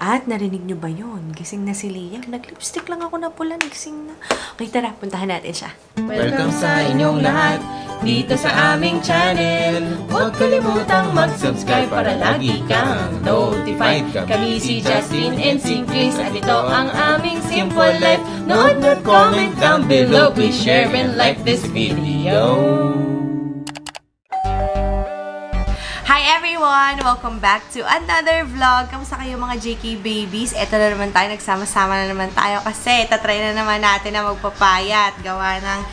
At narinig nyo ba yun? Gising na si Liam. Nag-lipstick lang ako na pula. Gising na. Okay, tara. Puntahan natin siya. Welcome sa inyong lahat dito sa aming channel. Huwag kalimutang mag-subscribe para lagi kang notified. Kami si Justin and si Chris at ito ang aming Simple Life. Nood at comment down below. Please share and like this video. Hi everyone! Welcome back to another vlog. Kamusta kayo mga JK babies? Ito na naman tayo. Nagsama-sama na naman tayo kasi tatry na naman natin na magpapayat. Gawa ng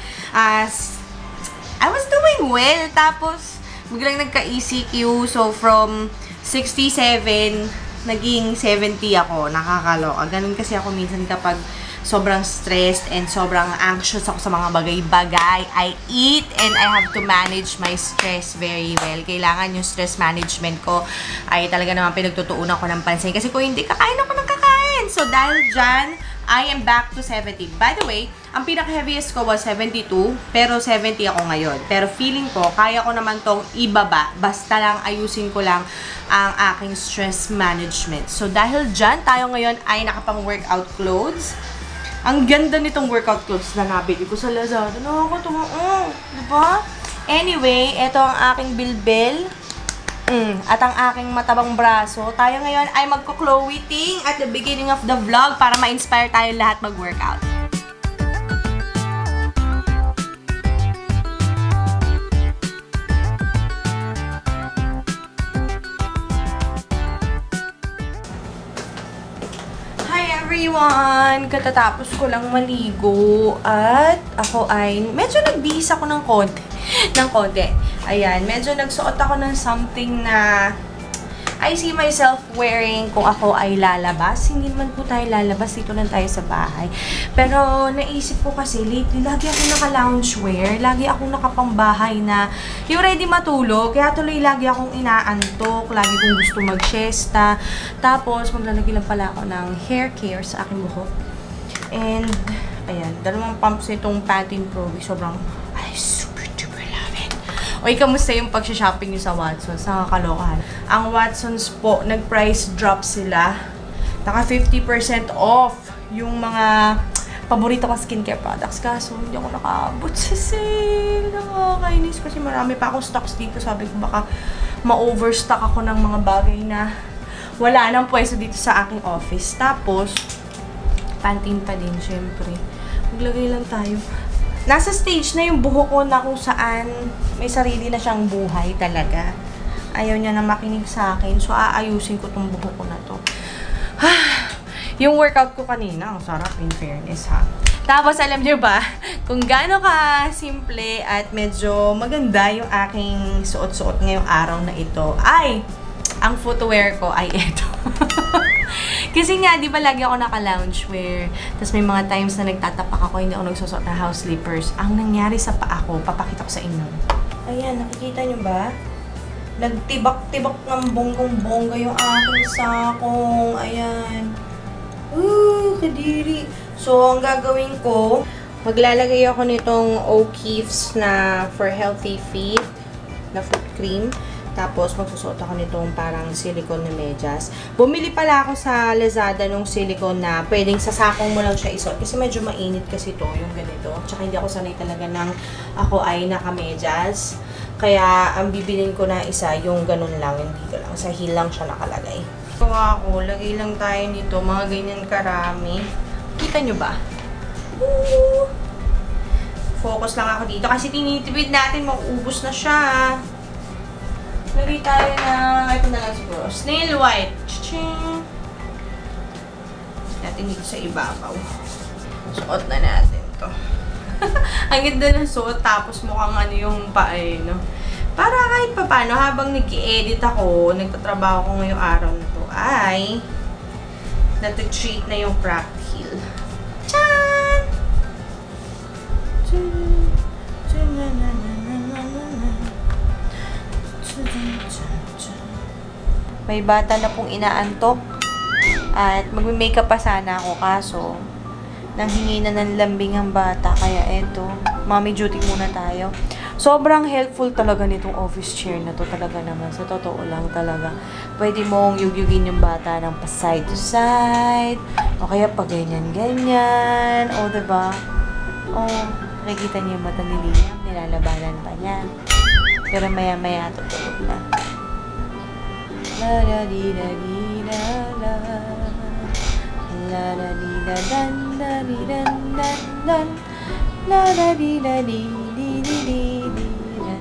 I was doing well. Tapos biglang nagka-ECQ. So from 67 naging 70 ako. Nakakaloka. Ganun kasi ako minsan kapag sobrang stressed and sobrang anxious ako sa mga bagay-bagay. I eat and I have to manage my stress very well. Kailangan yung stress management ko ay talaga naman pinagtutuunan ko ng pansin. Kasi kung hindi, kakain ako ng kakain. So dahil dyan, I am back to 70. By the way, ang pinaka-heaviest ko was 72, pero 70 ako ngayon. Pero feeling ko, kaya ko naman tong ibaba. Basta lang ayusin ko lang ang aking stress management. So dahil dyan, tayo ngayon ay nakapang-workout clothes. Ang ganda nitong workout clothes na nabili ko sa Lazada. Nakakatuwa. Diba? Anyway, ito ang aking bilbil. At ang aking matabang braso. Tayo ngayon ay magko-clothing at the beginning of the vlog para ma-inspire tayo lahat mag-workout. Everyone! Katatapos ko lang maligo at ako ay medyo nagbihis ako ng konti. Ayan, medyo nagsuot ako ng something na I see myself wearing kung ako ay lalabas. Hindi naman po tayo lalabas. Dito lang tayo sa bahay. Pero naisip ko kasi lately, lagi ako naka-loungewear. Lagi akong nakapangbahay na yung ready matulog. Kaya tuloy lagi akong inaantok. Lagi kong gusto mag-siesta. Tapos maglalagay lang pala ako ng hair care sa aking buhok. And ayan, dalawang pumps nitong Pantene Pro. Sobrang Oy, kamusta yung pag-shopping nyo sa Watsons? Nakakaloka. Ang Watsons po, nag-price drop sila. Naka 50% off yung mga paborito kong skincare products. Kaso, hindi ako nakaabot sa sale. Nakakainis kasi marami pa akong stocks dito. Sabi ko baka ma-overstock ako ng mga bagay na wala nang pwesto dito sa aking office. Tapos, Pantene pa din, syempre. Maglagay lang tayo. Nasa stage na yung buhok ko na kung saan may sarili na siyang buhay talaga. Ayaw niya na makinig sa akin. So, aayusin ko tong buhok ko na to. Yung workout ko kanina, ang sarap in fairness ha. Tapos, alam niyo ba, kung gaano ka simple at medyo maganda yung aking suot-suot ngayong araw na ito, ay, ang footwear ko ay ito. Kasi nga, di ba lagi ako naka-loungewear. Tapos may mga times na nagtatapak ako, hindi ako nagsusot na house slippers. Ang nangyari sa paa ko, papakita ko sa inyo. Ayan, nakikita nyo ba? Nagtibak-tibak ng bonggong-bongga yung aking sakong. Ayan. Kadiri. So, ang gagawin ko, maglalagay ako nitong O'Keeffe's na for healthy feet na foot cream. Tapos, magsusuot ako nitong parang silicone na medyas. Bumili pala ako sa Lazada nung silicone na pwedeng sa sakong mo lang siya isuot. Kasi medyo mainit kasi to yung ganito. Tsaka hindi ako sanay talaga ng ako ay naka-medyas. Kaya, ang bibilin ko na isa, yung ganun lang, yung dito lang. Sa heel lang siya nakalagay. So, ako, lagay lang tayo nito. Mga ganyan karami. Kita nyo ba? Focus lang ako dito. Kasi tinitipid natin, mauubos na siya. Lagay tayo na, ito na lang siguro, snail white. Ching! Natin dito sa ibabaw. Suot na natin to. Ang ganda ng suot, tapos mukhang ano yung pae, no? Para kahit papano, habang nag-i-edit ako, nagtatrabaho ko ngayong araw na to, ay nati-treat na yung cracked heel. Tchan! May bata na pong inaantok at magme-makeup pa sana ako kaso nanghingi na ng lambing ang bata kaya eto, mommy duty muna tayo. Sobrang helpful talaga nitong office chair na to talaga naman. Sa totoo lang talaga. Pwede mong yugyugin yung bata ng pa side to side. O kaya pa ganyan-ganyan. O, diba? O, nakikita niyo yung mata ni Liam. Nilalabanan pa niya. Pero maya-maya tutulog na. La la di da di da la. La la di da dan da di dan dan dan. La la di da di di di di di dan.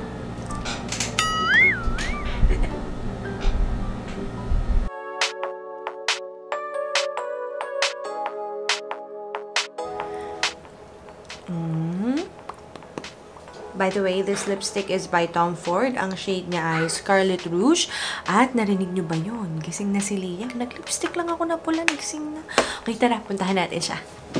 By the way, this lipstick is by Tom Ford. Ang shade niya ay Scarlet Rouge. At narinig niyo ba yun? Gising na si Liam. Nag-lipstick lang ako na pula. Gising na. Okay, tara. Puntahan natin siya.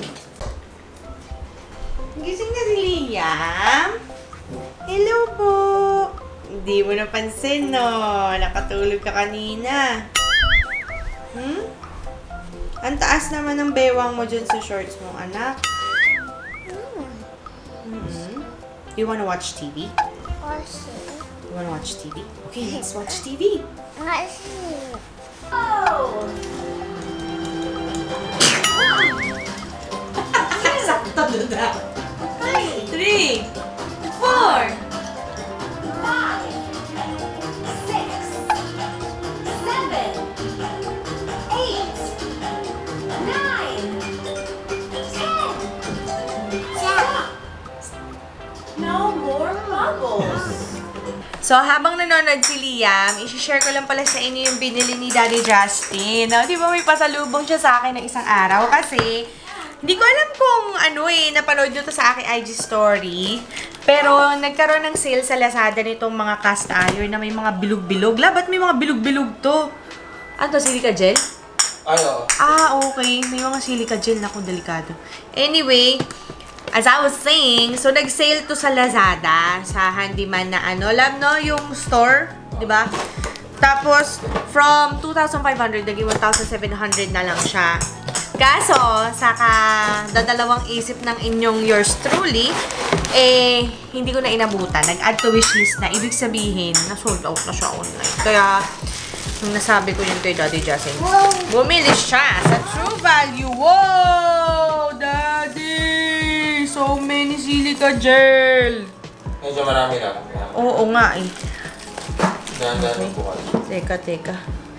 Gising na si Liam. Hello po. Hindi mo napansin, no? Nakatulog ka kanina. Ang taas naman ng bewang mo dyan sa shorts mo, anak. You wanna watch TV? You wanna watch TV? Okay, let's watch TV. Oh! Sakto na. 3, 4, 5, 6, 7, 8, 9, 10. No more bubbles. So, habang nanonood si Liam, isi-share ko lang pala sa inyo yung binili ni Daddy Justin. No, di ba may pasalubong siya sa akin ng isang araw? Kasi, hindi ko alam kung napanood nyo to sa aking IG story. Pero, nagkaroon ng sale sa Lazada nitong mga cast iron na may mga bilog-bilog. Ba't may mga bilog-bilog to? Ano to, silica gel? Ay, oo. Ah, okay. May mga silica gel na kung delikado. Anyway, as I was saying, so nag-sale to sa Lazada, sa handyman na alam no, yung store, di ba? Tapos, from 2,500, naging 1,700 na lang siya. Kaso, saka dadalawang isip ng inyong yours truly, hindi ko na inabutan. Nag-add to wishlist na. Ibig sabihin, na-sold out na siya online. Kaya, nung nasabi ko yun kay Daddy Justin, bumili siya sa True Value. Wow! Daddy! So many silica gel. Medyo marami lang. Oo nga Dahan-dahan yung bukas. Teka.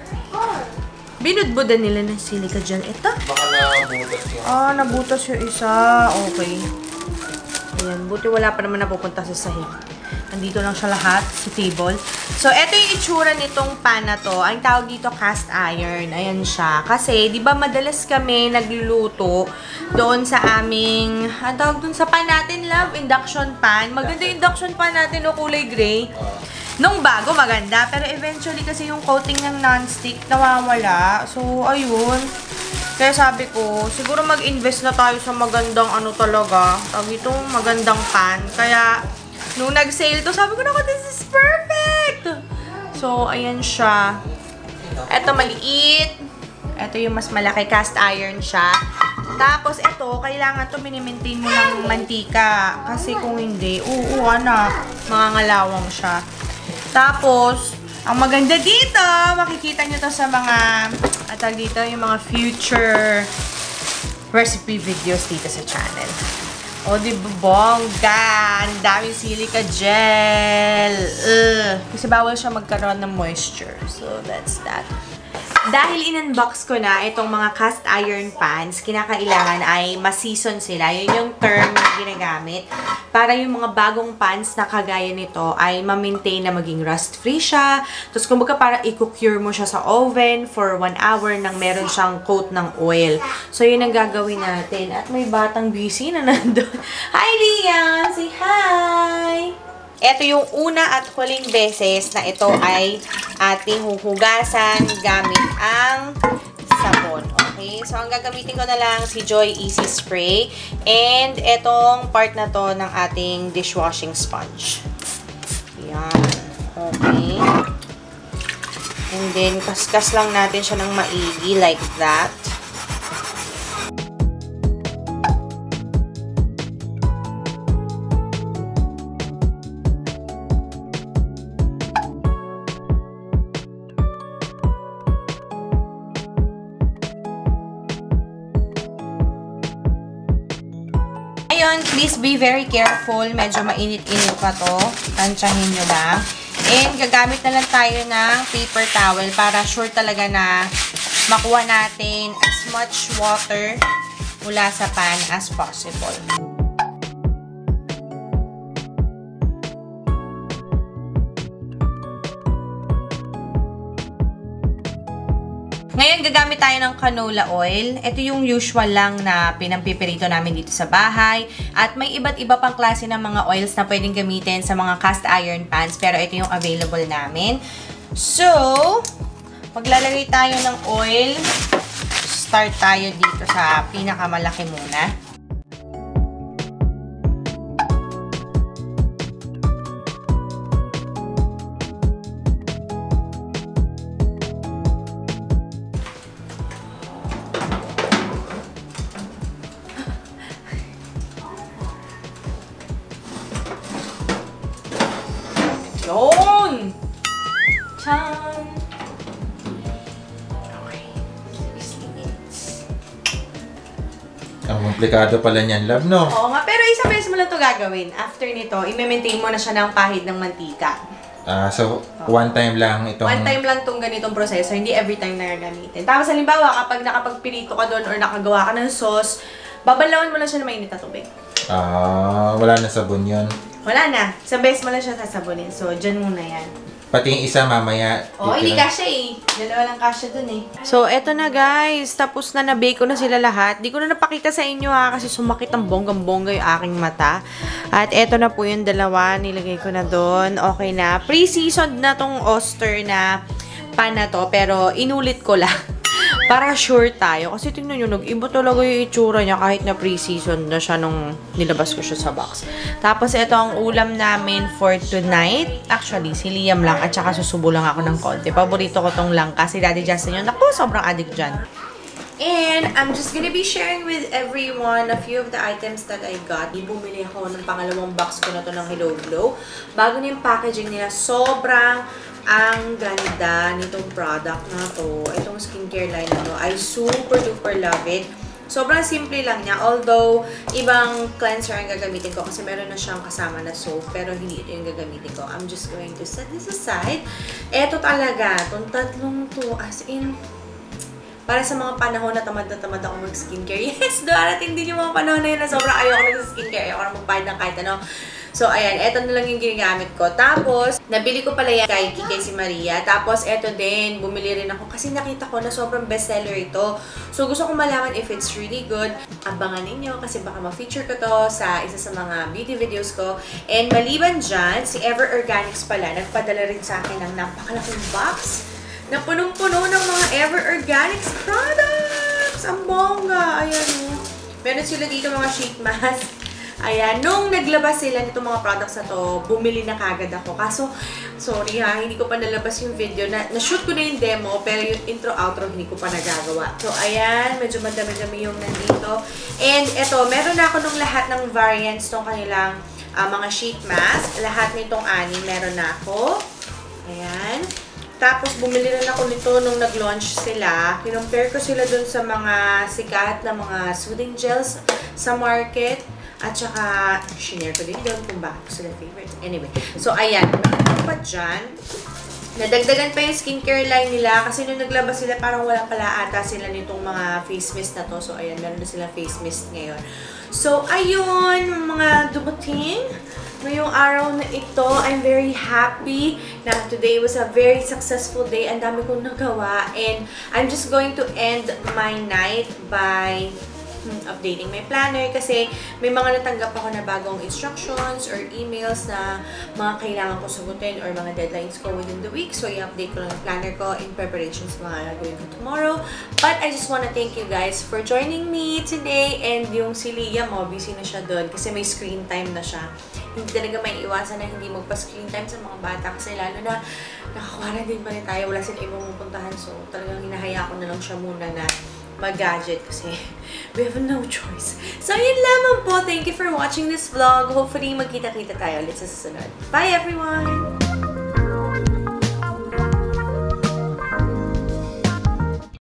Binudbudan nila ng silica gel. Ito? Baka nabutas yun. Nabutas yung isa. Okay. Ayan. Buti wala pa naman napupunta sa sahig. Andito lang siya lahat sa table. So, ito yung itsura nitong pan na to. Ang tawag dito cast iron. Ayan siya. Kasi, di ba madalas kami nagluluto doon sa aming, ang tawag doon sa pan natin, love? Induction pan. Maganda yung induction pan natin, no? Kulay gray. Nung bago, maganda. Pero eventually, kasi yung coating ng non-stick nawawala. So, ayun. Kaya sabi ko, siguro mag-invest na tayo sa magandang talaga. Tawag itong magandang pan. Kaya, nung nag-sale to, sabi ko na, this is perfect! So, ayan siya. Ito maliit. Ito yung mas malaki. Cast iron siya. Tapos, ito, kailangan to minimaintain mo ng mantika. Kasi kung hindi, anak, mangangalawang siya. Tapos, ang maganda dito, makikita nyo to sa mga, dito, yung mga future recipe videos dito sa channel. O, di ba, bongga? Ang daming silica gel. Kasi bawal siya magkaroon ng moisture. So, that's that. Dahil in-unbox ko na itong mga cast iron pans, kinakailangan ay ma-season sila. Yun yung term na ginagamit. Para yung mga bagong pans na kagaya nito ay ma-maintain na maging rust-free siya. Tapos kumbaga para i-cure mo siya sa oven for 1 hour nang meron siyang coat ng oil. So yun ang gagawin natin. At may batang busy na nandun. Hi, Liam! Say hi! Ito yung una at huling beses na ito ay ating huhugasan gamit ang sabon. Okay? So, ang gagamitin ko na lang si Joy Easy Spray. And itong part na to ng ating dishwashing sponge. Yan. Okay. And then, kaskas lang natin siya ng maigi like that. ayun, please be very careful. Medyo mainit-init pa to. Tansyahin nyo lang. And gagamit na lang tayo ng paper towel para sure talaga na makuha natin as much water mula sa pan as possible. Ngayon, gagamit tayo ng canola oil. Ito yung usual lang na pinampipirito namin dito sa bahay. At may iba't iba pang klase ng mga oils na pwedeng gamitin sa mga cast iron pans. Pero ito yung available namin. So, maglalagay tayo ng oil. Start tayo dito sa pinakamalaki muna. Yun! Chan! Okay. 6 minutes. Ang komplikado pala niyan, love, no? Oo nga, pero isang beses mo lang ito gagawin. After nito, i-maintain mo na siya ng pahid ng mantika. So, one time lang itong... One time lang itong ganitong proseso, hindi every time na gagamitin. Tapos, halimbawa, kapag nakapagpirito ka doon or nakagawa ka ng sauce, babalawan mo lang siya ng mainit na tubig. Wala na sabon yun. Wala na. Sa beses mo lang siya sasabunin. So, dyan muna yan. Pati yung isa mamaya. Hindi kasya eh. Dalawa lang kasya dun eh. So, eto na guys. Tapos na na-bake ko na sila lahat. Di ko na napakita sa inyo ha kasi sumakit ang bonggang-bongga yung aking mata. At eto na po yung dalawa. Nilagay ko na dun. Okay na. Pre-seasoned na tong oyster na pan na to. Pero inulit ko lang. Para sure tayo. Kasi tingnan nyo, nag-iba talaga yung itsura niya kahit na pre-seasoned na siya nung nilabas ko siya sa box. Tapos, ito ang ulam namin for tonight. Actually, si Liam lang at saka susubo lang ako ng konti. Paborito ko tong langka. Si Daddy Justin yun. Naku, sobrang addict dyan. And I'm just gonna be sharing with everyone a few of the items that I got. Bumili ako ng pangalawang box ko na to ng Hello Glow. Bago na yung packaging nila, sobrang ang ganda nitong product na to. Itong skincare line na to. I super duper love it. Sobrang simple lang niya. Although, ibang cleanser ang gagamitin ko kasi meron na siyang kasama na soap. Pero hindi ito yung gagamitin ko. I'm just going to set this aside. Ito talaga. Itong tatlong to. As in, para sa mga panahon na tamad ako mag-skincare. Yes, darating din yung mga panahon na yun na sobrang ayoko mag-skincare. Ayoko na magpahid ng kahit ano. So, ayan. Ito na lang yung ginagamit ko. Tapos, nabili ko pala yan kay si Maria. Tapos, ito din. Bumili rin ako kasi nakita ko na sobrang bestseller ito. So, gusto ko malaman if it's really good. Abangan ninyo kasi baka ma-feature ko to sa isa sa mga beauty videos ko. And maliban dyan, si Ever Organics pala, nagpadala rin sa akin ng napakalaking box na punong-puno ng mga Ever Organics products. Ang bongga. Ayan. Meron sila dito mga sheet mask. Ayan, nung naglabas sila nitong mga products na to, bumili na kagad ako. Kaso, sorry ha, hindi ko pa nalabas yung video. Na-shoot ko na yung demo, pero yung intro-outro hindi ko pa nagagawa. So, ayan, medyo madami-dami yung nandito. And eto, meron na ako nung lahat ng variants ng kanilang mga sheet mask. Lahat nitong 6, meron na ako. Ayan. Tapos, bumili rin ako nito nung nag-launch sila. Kinumpare ko sila dun sa mga sikat na mga soothing gels sa market. At saka, shinare ko din doon kung bakit ko sila favorite. Anyway, so ayan. Meron pa dyan. Nadagdagan pa yung skincare line nila kasi nung naglabas sila parang walang pala ata sila nitong mga face mist na to. So ayan, meron na sila face mist ngayon. So ayun, mga dumating ngayong araw na ito. I'm very happy na today was a very successful day. Ang dami kong nagawa. And I'm just going to end my night by updating my planner kasi may mga natanggap ako na bagong instructions or emails na mga kailangan ko sagutin or mga deadlines ko within the week. So, i-update ko lang yung planner ko in preparation sa mga gagawin ko tomorrow. But I just wanna thank you guys for joining me today. And yung si Liam, busy na siya doon kasi may screen time na siya. Hindi talaga may iwasan na hindi magpa-screen time sa mga bata kasi lalo na naka-quarantine pa rin tayo. Wala sila ibang pupuntahan. So, talagang hinahaya ko na lang siya muna na mag-gadget kasi we have no choice. So, yun lamang po. Thank you for watching this vlog. Hopefully, magkita-kita tayo ulit sa susunod. Bye, everyone!